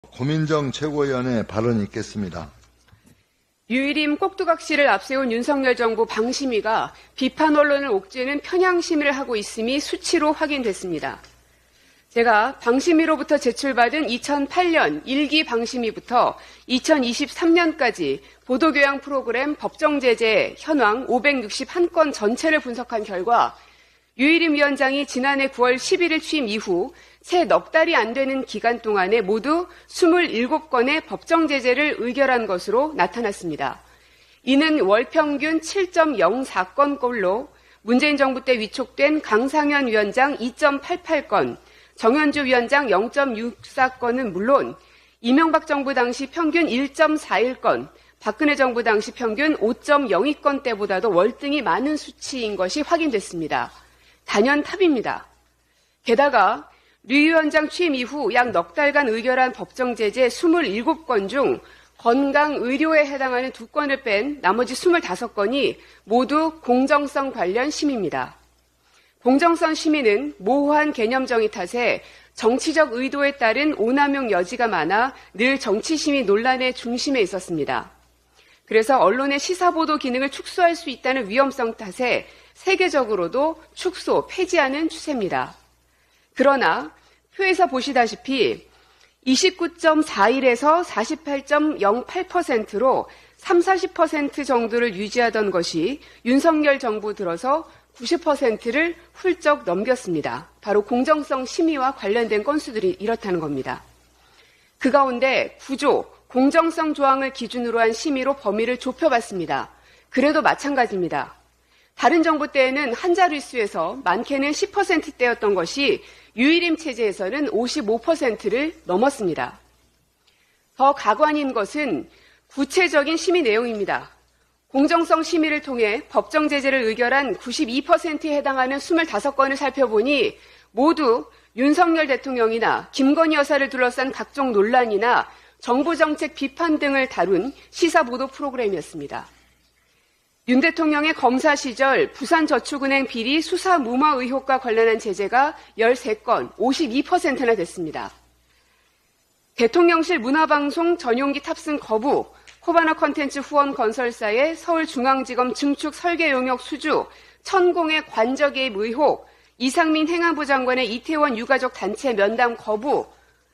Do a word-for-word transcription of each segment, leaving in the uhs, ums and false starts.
고민정 최고위원의 발언이 있겠습니다. 유일임 꼭두각시를 앞세운 윤석열 정부 방심위가 비판 언론을 옥죄는 편향심의를 하고 있음이 수치로 확인됐습니다. 제가 방심위로부터 제출받은 이천팔 년 일 기 방심위부터 이천이십삼 년까지 보도교양 프로그램 법정제재 현황 오백육십일 건 전체를 분석한 결과 유일임 위원장이 지난해 구월 십일일 취임 이후 채 넉 달이 안 되는 기간 동안에 모두 이십칠 건의 법정제재를 의결한 것으로 나타났습니다. 이는 월평균 칠 점 영사 건꼴로 문재인 정부 때 위촉된 강상현 위원장 이 점 팔팔 건, 정현주 위원장 영 점 육사 건은 물론 이명박 정부 당시 평균 일 점 사일 건, 박근혜 정부 당시 평균 오 점 영이 건 때보다도 월등히 많은 수치인 것이 확인됐습니다. 단연탑입니다. 게다가 류 위원장 취임 이후 약 넉 달간 의결한 법정제재 이십칠 건 중 건강, 의료에 해당하는 두 건을 뺀 나머지 이십오 건이 모두 공정성 관련 심의입니다. 공정성 심의는 모호한 개념 정의 탓에 정치적 의도에 따른 오남용 여지가 많아 늘 정치심의 논란의 중심에 있었습니다. 그래서 언론의 시사보도 기능을 축소할 수 있다는 위험성 탓에 세계적으로도 축소, 폐지하는 추세입니다. 그러나 표에서 보시다시피 이십구 점 사일에서 사십팔 점 영팔 퍼센트로 삼, 사십 퍼센트 정도를 유지하던 것이 윤석열 정부 들어서 구십 퍼센트를 훌쩍 넘겼습니다. 바로 공정성 심의와 관련된 건수들이 이렇다는 겁니다. 그 가운데 구조, 공정성 조항을 기준으로 한 심의로 범위를 좁혀봤습니다. 그래도 마찬가지입니다. 다른 정부 때에는 한 자릿수에서 많게는 십 퍼센트대였던 것이 유일임 체제에서는 오십오 퍼센트를 넘었습니다. 더 가관인 것은 구체적인 심의 내용입니다. 공정성 심의를 통해 법정 제재를 의결한 구십이 퍼센트에 해당하는 이십오 건을 살펴보니 모두 윤석열 대통령이나 김건희 여사를 둘러싼 각종 논란이나 정부 정책 비판 등을 다룬 시사보도 프로그램이었습니다. 윤 대통령의 검사 시절 부산저축은행 비리 수사 무마 의혹과 관련한 제재가 십삼 건, 오십이 퍼센트나 됐습니다. 대통령실 문화방송 전용기 탑승 거부, 코바나 컨텐츠 후원 건설사의 서울중앙지검 증축 설계 용역 수주, 천공의 관저 개입 의혹, 이상민 행안부 장관의 이태원 유가족 단체 면담 거부,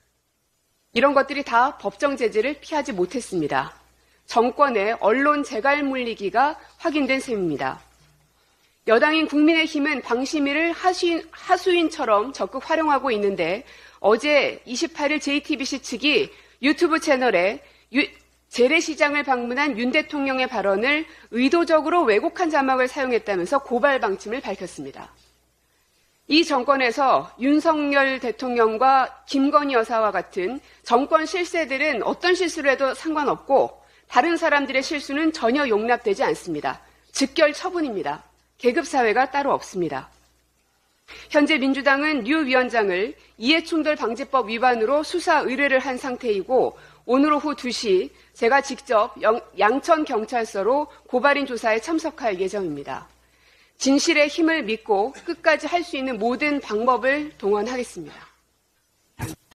이런 것들이 다 법정 제재를 피하지 못했습니다. 정권의 언론 재갈 물리기가 확인된 셈입니다. 여당인 국민의힘은 방심위를 하수인, 하수인처럼 적극 활용하고 있는데 어제 이십팔일 제이티비씨 측이 유튜브 채널에 유, 재래시장을 방문한 윤 대통령의 발언을 의도적으로 왜곡한 자막을 사용했다면서 고발 방침을 밝혔습니다. 이 정권에서 윤석열 대통령과 김건희 여사와 같은 정권 실세들은 어떤 실수를 해도 상관없고 다른 사람들의 실수는 전혀 용납되지 않습니다. 즉결 처분입니다. 계급사회가 따로 없습니다. 현재 민주당은 류 위원장을 이해충돌 방지법 위반으로 수사 의뢰를 한 상태이고 오늘 오후 두 시 제가 직접 양천경찰서로 고발인 조사에 참석할 예정입니다. 진실의 힘을 믿고 끝까지 할 수 있는 모든 방법을 동원하겠습니다.